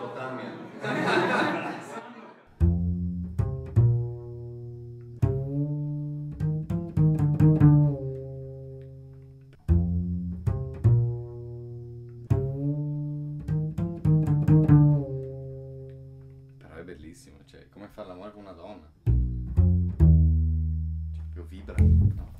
Mesopotamia. Però è bellissimo, cioè, come fare l'amore con una donna. Cioè, proprio vibra, no?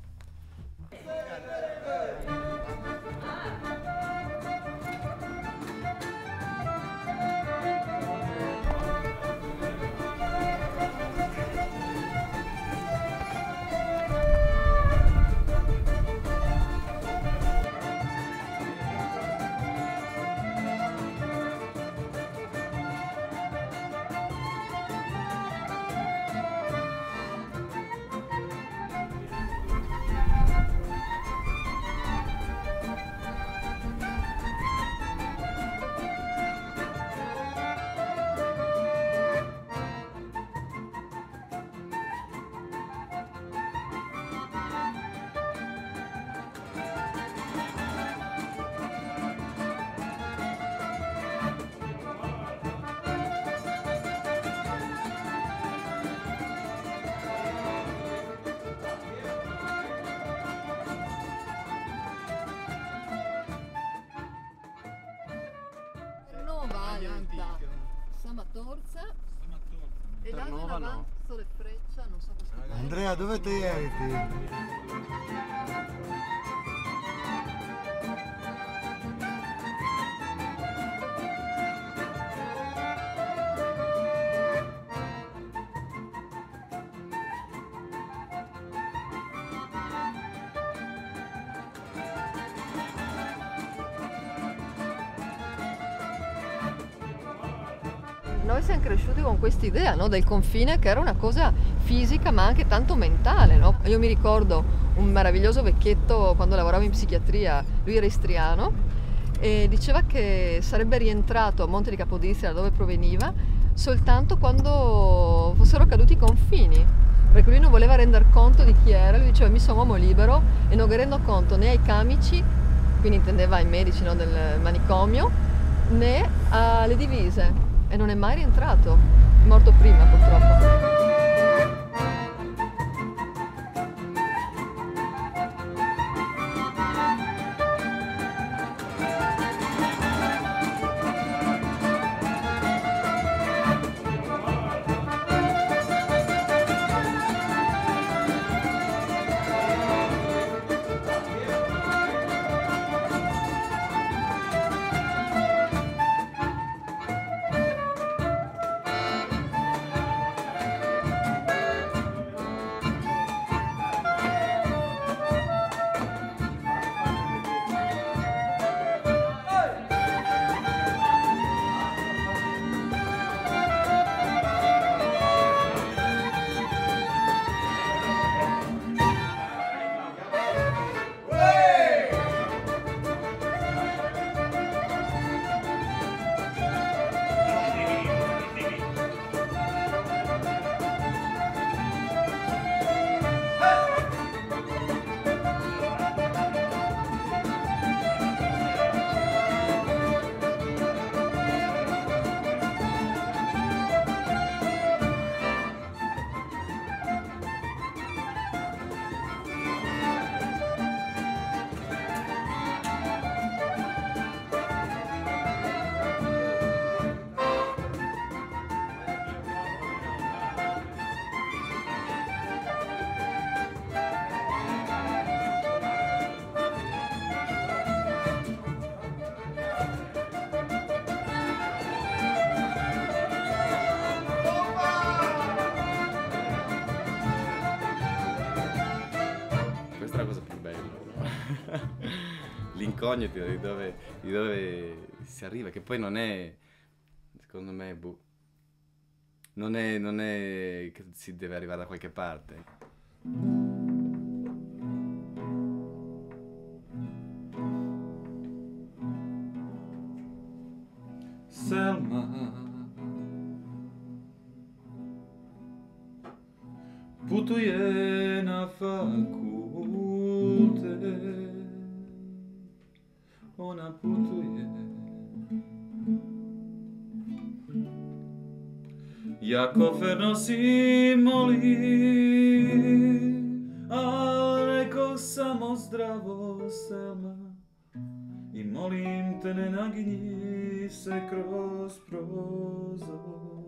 Nova Alta, Samatorza e là Ternova in no. avanzo le Freccia, non so cosa. Andrea, dove ti eri? Noi siamo cresciuti con quest'idea, no, del confine, che era una cosa fisica ma anche tanto mentale, no? Io mi ricordo un meraviglioso vecchietto quando lavoravo in psichiatria, lui era istriano e diceva che sarebbe rientrato a Monte di Capodistria, da dove proveniva, soltanto quando fossero caduti i confini, perché lui non voleva rendere conto di chi era. Lui diceva: mi sono uomo libero e non rendo conto né ai camici, quindi intendeva ai medici, no, del manicomio, né alle divise. E non è mai rientrato, è morto prima purtroppo. Questa è la cosa più bella. L'incognito di dove si arriva, che poi non è, secondo me, non è che si deve arrivare da qualche parte. Selma, putuje na fakulte, ona putuje jako verno si moli, al neko samo zdravo sama. I molim te ne naginji se kroz prozor.